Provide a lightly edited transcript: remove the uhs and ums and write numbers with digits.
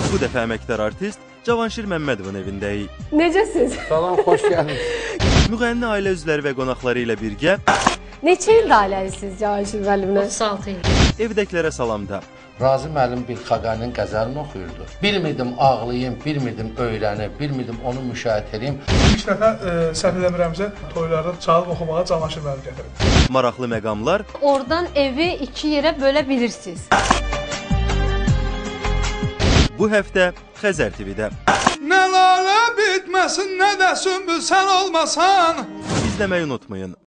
Bu dəfə əməkdar artist Cavanşir Məmmədovun evindəyik. Necəsiz? Salam, xoş gəldiniz. Müğənni ailə üzvləri və qonaqları ilə birgə Neçə ildə ailəlisiniz Cavanşir müəllimlə? 36 il. evdəkilərə salamda. Razi müəllim bir Xaqaninin qəzəlini oxuyurdu. Bilmirdim ağlayım, bilmirdim öyrənib, bilmirdim onu müşahidə edeyim. İlk dəfə səhv eləmirəmsə toylarda çalıb oxumağa Cavanşir müəllim gətirib. Maraqlı məqamlar, Oradan evi 2 yerə bölə bilirsiniz. bu həftə Xəzər TV-də. Nə lalə bitməsin, nə də sümbül sən olmasan. İzləməyi unutmayın.